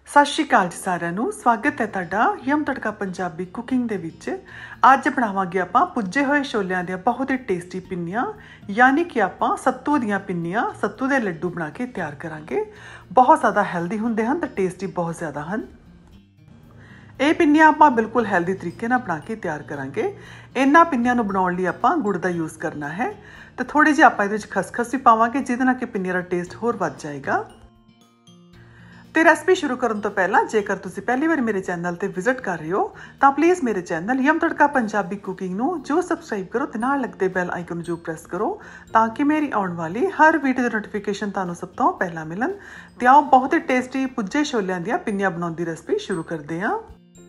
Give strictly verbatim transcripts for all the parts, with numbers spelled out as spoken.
सत श्री अकाल जी सारिਆਂ ਨੂੰ स्वागत है तुहाडा यम तड़का पंजाबी कुकिंग दे विच। अज बनावांगे आपां पुज्जे होए छोलियां दी बहुत ही टेस्टी पिन्नियां, यानी कि आपां सत्तू दीयां पिन्नियां, सत्तू दे लड्डू बना के तैयार करांगे। बहुत ज़्यादा हैल्दी हुंदे हन ते टेस्टी बहुत ज़्यादा हन। ਇਹ पिन्नियां आपां बिल्कुल हैल्दी तरीके नाल बना के तैयार करांगे। इन्हां पिन्नियां नूं बनाउण लई आपां गुड़ दा यूज़ करना है ते थोड़ी जी आपां इहदे विच खसखस भी पावांगे, जिहदे नाल कि पिन्नियां दा टेस्ट होर वध जाएगा। तो रेसिपी शुरू करने तो पहला जेकर तुसी पहली बार मेरे चैनल ते विजिट कर रहे हो तो प्लीज़ मेरे channel Yum Tadka Punjabi cooking नूं जो सबसक्राइब करो ते नाल लगदे बैल आइकन जो प्रेस करो ताकि मेरी आने वाली हर वीडियो दी नोटिफिकेशन तुहानूं सब तो पहला मिलन। ते आओ बहुत ही टेस्टी पुज्जे छोलियां दी पिन्नियां बनाउण दी रेसिपी शुरू करदे हां।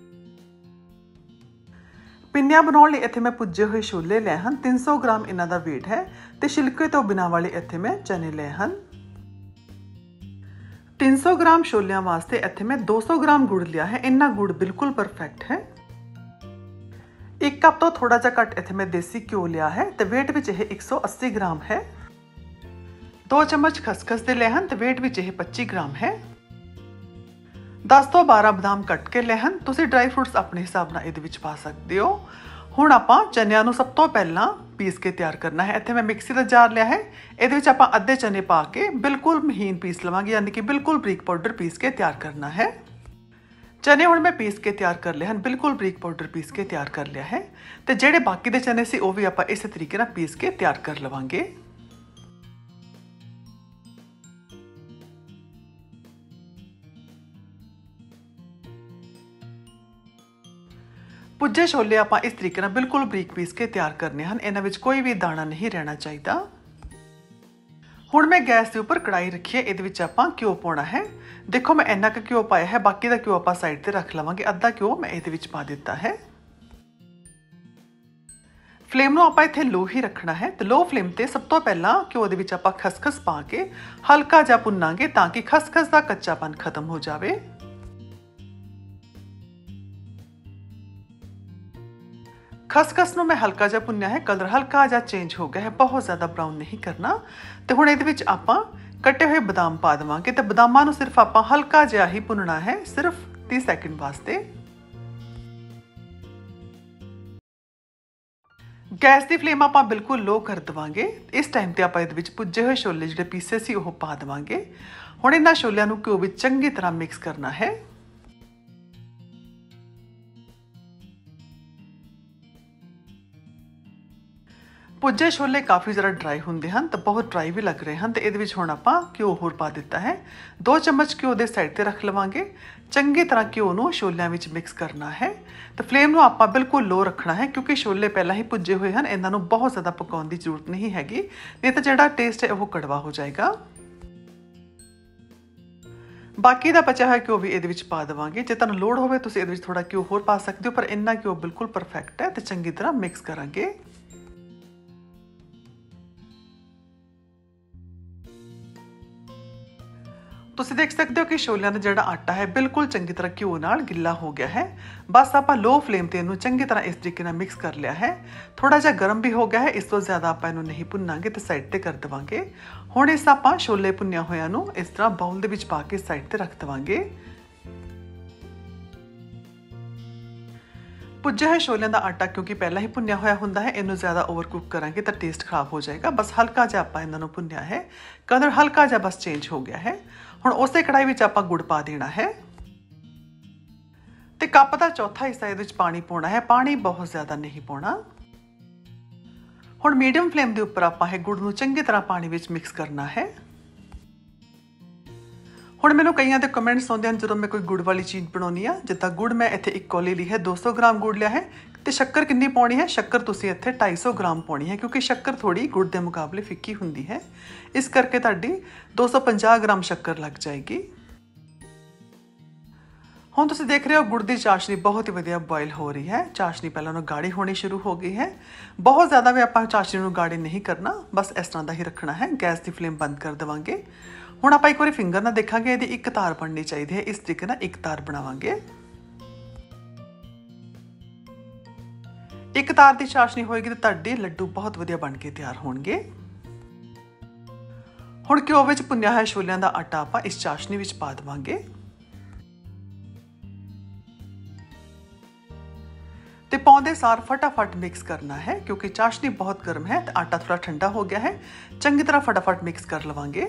पिन्नियां बनाउण लई इत्थे मैं पुज्जे होए छोले ले हन, तीन सौ ग्राम इन्हां दा वेट है ते छिलके तो बिना वाले इत्थे मैं चने ले हन। तीन सौ ग्राम छोलियां वास्ते इत्थे मैं दो सौ ग्राम गुड़ लिया है। इन्ना गुड़ बिल्कुल परफेक्ट है। एक कप तो थोड़ा जा घट इत्थे मैं देसी घ्यो लिया है ते वेट विच यह एक सौ अस्सी ग्राम है। दो चम्मच खसखस दे ले हन ते वेट विच यह पच्ची ग्राम है। दस तो बारह बादाम कट के ले हन। तुसीं ड्राई फ्रूट्स अपने हिसाब नाल इहदे विच पा सकदे हो। हुण आपां चनियां नूं सब तो पहलां पीस के तैयार करना है। इत्थे मैं मिक्सी दा जार लिया है, इहदे विच आपां अद्धे चने पा के बिल्कुल महीन पीस लवांगे, यानी कि बिल्कुल बरीक पाउडर पीस के तैयार करना है। चने हुण मैं पीस के तैयार कर लिए हैं, बिल्कुल बरीक पाउडर पीस के तैयार कर लिया है। ते जिहड़े बाकी दे चने सी वो भी आपां इस तरीके नाल पीस के तैयार कर लवांगे। पुज्जे छोले आपां इस तरीके नाल बिल्कुल बरीक पीस के तैयार करने हैं। इन्हां विच कोई भी दाना नहीं रहना चाहिए। हुण मैं गैस के उपर कढ़ाई रखी है, इहदे विच आपां घ्यो पाउणा है। देखो मैं इन्ना क घ्यो पाया है, बाकी दा घ्यो आपां साइड ते रख लवांगे। अद्धा घ्यो मैं इहदे विच पा दिता है। फ्लेम नूं आपां इत्थे लो ही रखना है ते लो फ्लेम ते सब तो पहलां घ्यो दे विच आपां खसखस पा के हल्का जिहा भुन्नांगे ताकि खसखस दा कच्चापन खत्म हो जावे। खसखस नूं मैं हल्का जिहा भुन्निया है, कलर हल्का जिहा चेंज हो गया है, बहुत ज़्यादा ब्राउन नहीं करना। तो हुण इहदे विच आपां कटे हुए बादाम पा देवांगे ते बादामां नूं सिर्फ आपां हल्का जिहा ही भुनना है, सिर्फ तीस सैकेंड वास्ते। गैस की फ्लेम आपां बिल्कुल लो कर देवांगे। इस टाइम ते आपां इहदे विच पुज्जे हुए छोले जिहड़े पीसे सी ओह पा देवांगे। हुण इन्हां छोलियां नूं घ्यो विच चंगी तरह मिक्स करना है। पुज्जे छोले काफ़ी ज़्यादा ड्राई होंदे हैं तो बहुत ड्राई भी लग रहे हैं। तो ये हुण आपां घ्यो होर पा दिता है। दो चम्मच घ्यो दे साइड ते रख लवांगे। चंगी तरह घ्यो नूं छोलियां विच मिक्स करना है। तो फ्लेम नूं आपां बिल्कुल लो रखना है, क्योंकि छोले पहला ही पुज्जे हुए हैं। इन्हां नूं बहुत ज़्यादा पकाउण दी जरूरत नहीं हैगी, नहीं तो जिहड़ा टेस्ट है वो कड़वा हो जाएगा। बाकी दा बचा हुआ घ्यो भी इहदे विच पा देवांगे। जे तुहानूं लोड़ होवे तुसीं इहदे विच थोड़ा घ्यो होर पा सकदे हो, पर इन्ना घ्यो बिल्कुल परफेक्ट है। तो चंगी तरह मिक्स करांगे। तुसीं देख सकते हो कि छोलियां दा जिहड़ा आटा है बिल्कुल चंगी तरह घ्यो नाल गिला हो गया है। बस आपां लो फ्लेम ते इहनूं चंगी तरह इस तरीके नाल मिक्स कर लिया है। थोड़ा जिहा गर्म भी हो गया है, इस तो ज़्यादा आपां इहनूं नहीं भुन्नांगे ते साइड ते कर देवांगे। हुण इस आपां छोले भुन्निया होइआं नूं इस तरह बाउल दे विच पा के साइड ते रख देवांगे। पुज्जे हुए छोलियां दा आटा क्योंकि पहला ही भुन्निया होया हुंदा है, इनू ज़्यादा ओवर कुक करांगे तो टेस्ट खराब हो जाएगा। बस हल्का जिहा आपां इन्हां नूं भुन्निया है, कलर हल्का जिहा बस चेंज हो गया है। हुण उसे कढ़ाई विच आपां गुड़ पा देना है ते कप दा चौथा हिस्सा इहदे विच पानी पाउणा है। पानी बहुत ज़्यादा नहीं पाउणा। हुण मीडियम फ्लेम दे उपर आपां इह गुड़ नूं चंगी तरह पानी विच मिक्स करना है। हुण मैनूं कईयां दे कमेंट्स आउंदे हन जदों मैं कोई गुड़ वाली चीज़ बनाउंदी आ। जिद्दां गुड़ मैं इत्थे एक कौली ली है, दो सौ ग्राम गुड़ लिया है। तो शक्कर कितनी पाउणी है? शक्कर तुसीं इत्थे ढाई सौ ग्राम पाउणी है, क्योंकि शक्कर थोड़ी गुड़ के मुकाबले फिक्की हुंदी है। इस करके तुहाडी दो सौ पचास ग्राम शक्कर लग जाएगी। हुण तुसीं देख रहे हो गुड़ की चाशनी बहुत ही वधिया बॉयल हो रही है। चाशनी पहले उन्होंने गाढ़ी होनी शुरू हो गई है। बहुत ज़्यादा भी आपां चाशनी नूं गाढ़ी नहीं करना, बस इस तरह का ही रखना है। गैस की फ्लेम बंद कर देवांगे। हुण आपां एक बार फिंगर नाल देखांगे, इहदी एक तार बननी चाहिए है। इस तरीके नाल एक तार बनावांगे। एक तार की चाशनी होएगी तो तुहाडे लड्डू बहुत वधिया बन के तैयार होणगे। हुण घ्यो विच भुन्निया होया छोलियां दा आटा आपां इस चाशनी विच पा देवांगे। तो पाउंदे सार फटाफट मिक्स करना है क्योंकि चाशनी बहुत गर्म है तो आटा थोड़ा ठंडा हो गया है। चंगी तरह फटाफट मिक्स कर लवांगे।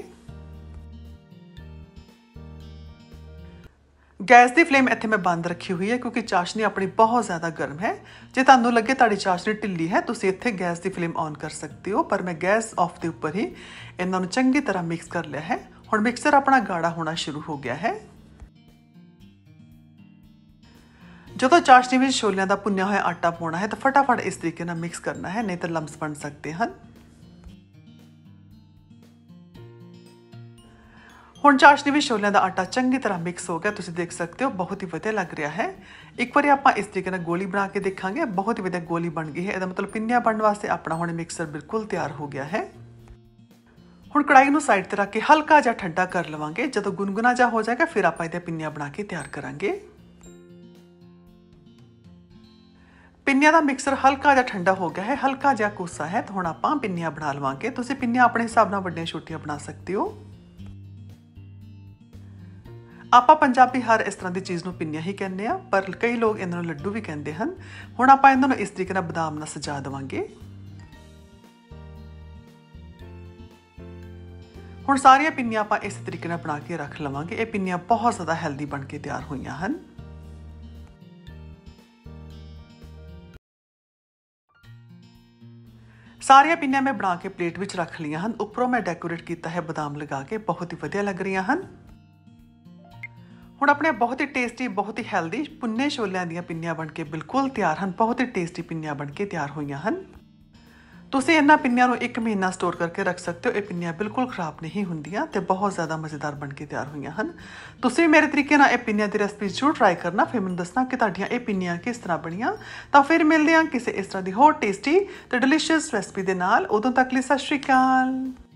गैस की फ्लेम इत्थे मैं बंद रखी हुई है क्योंकि चाशनी अपनी बहुत ज़्यादा गर्म है। जे तुहानूं लगे तुहाडी चाशनी ढिल्ली है तुसीं इत्थे गैस की फ्लेम ऑन कर सकते हो, पर मैं गैस ऑफ के उपर ही इन्हां नूं चंगी तरह मिक्स कर लिया है। हुण मिक्सर अपना गाढ़ा होना शुरू हो गया है। जो चाशनी में छोलियां का भुनिया हुआ आटा पाना है तो फटाफट इस तरीके नाल मिक्स करना है, नहीं तो लम्स बन सकते हैं। हुण चाशनी में छोलियां का आटा चंगी तरह मिक्स हो गया, तुसीं देख सकते हो बहुत ही वधिया लग रहा है। एक बार आपां इस तरीके नाल गोली बना के देखांगे, बहुत ही वधिया गोली बन गई है। इसदा मतलब पिन्नियां बनने वास्ते अपना हुण मिक्सर बिल्कुल तैयार हो गया है। हुण कढ़ाई नूं साइड ते रख के हल्का जिहा ठंडा कर लवांगे। जदों गुनगुना जिहा हो जाएगा फिर आपां इहदे पिन्नियां बना के तैयार करांगे। पिन्नियां दा मिक्सर हल्का जिहा ठंडा हो गया है, हल्का जिहा कोसा है, तो हुण आपां पिन्नियां बना लवांगे। तुसीं पिन्नियां अपने हिसाब नाल वड्डियां छोटियां बना सकते हो। आपां पंजाबी हर इस तरह की चीज़ नूं पिन्नियां ही कहने आ, पर कई लोग इन्हां नूं लड्डू भी कहते हैं। हुण आपां इन्हां नूं इस तरीके नाल बादाम नाल सजा देवांगे। हुण सारियां पिन्नियां आपां इस तरीके नाल बना के रख लवांगे। ये पिन्नियां बहुत ज़्यादा हैल्दी बन के तैयार होईयां हन। सारिया पिन्नियां मैं बना के प्लेट में रख लिया हैं। उपरों मैं डेकोरेट किया है बादाम लगा के, बहुत ही वधिया लग रही हैं। हुण अपने बहुत ही टेस्टी बहुत ही हैल्दी भुन्ने छोलियां दीयां पिन्नियां बन के बिल्कुल तैयार हैं। बहुत ही टेस्टी पिन्नियां बन के तैयार हुई हैं। तुसीं इन्हां पिन्नियां नूं एक महीना स्टोर करके रख सकते हो। ये पिन्नियां बिल्कुल खराब नहीं होंदियां ते बहुत ज़्यादा मज़ेदार बन के तैयार हुई हैं। तुसीं भी मेरे तरीके नाल ये पिन्नियां दी रेसिपी जरूर ट्राई करना, फिर मैनूं दसना कि तुहाडीआं ये पिन्नियां किस तरह बणीआं। तां फिर मिलदे हां किसी इस तरह की होर टेस्टी ते डिलीशियस रेसिपी दे नाल। उदों तक लई सत श्री अकाल।